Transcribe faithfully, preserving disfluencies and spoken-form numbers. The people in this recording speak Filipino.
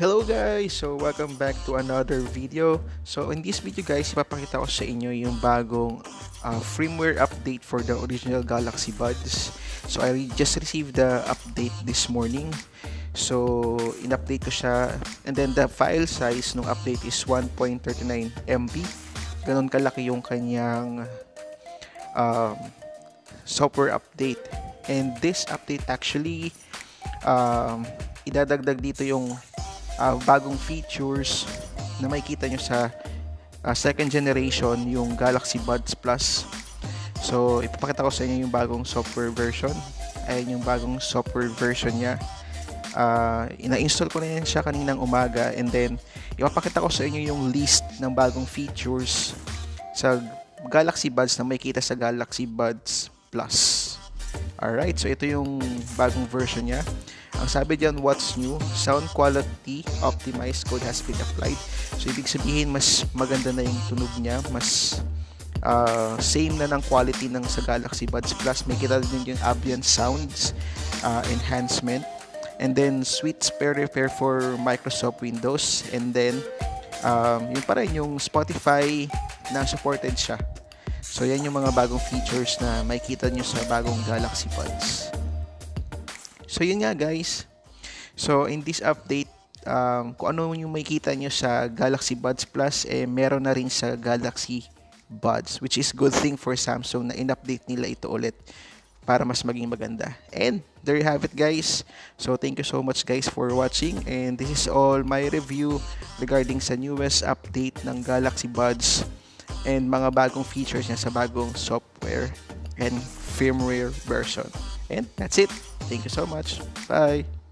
Hello guys! So welcome back to another video. So in this video guys, ipapakita ko sa inyo yung bagong uh, firmware update for the original Galaxy Buds. So I just received the update this morning. So in-update ko siya, and then the file size ng update is one point three nine megabytes. Ganon kalaki yung kanyang um, software update. And this update actually um, idadagdag dito yung Uh, bagong features na makikita nyo sa uh, second generation, yung Galaxy Buds Plus. So ipapakita ko sa inyo yung bagong software version. Ayun yung bagong software version niya. uh, ina-install ko na yan siya kaninang umaga, and then ipapakita ko sa inyo yung list ng bagong features sa Galaxy Buds na makikita sa Galaxy Buds Plus. Alright, so ito yung bagong version niya. Ang sabi diyan, what's new? Sound quality optimized code has been applied. So ibig sabihin, mas maganda na yung tunog niya, mas uh, same na ng quality ng sa Galaxy Buds Plus. May kita din yung ambient sounds, uh, enhancement, and then sweet spare repair for Microsoft Windows, and then um, yun pa rin yung Spotify na supported siya. So yan yung mga bagong features na makikita nyo sa bagong Galaxy Buds. So yun nga guys. So in this update, um, kung ano yung makikita nyo sa Galaxy Buds Plus, eh meron na rin sa Galaxy Buds, which is good thing for Samsung na in-update nila ito ulit para mas maging maganda. And there you have it guys. So thank you so much guys for watching, and this is all my review regarding sa newest update ng Galaxy Buds and mga bagong features niya sa bagong software and firmware version. And that's it. Thank you so much. Bye.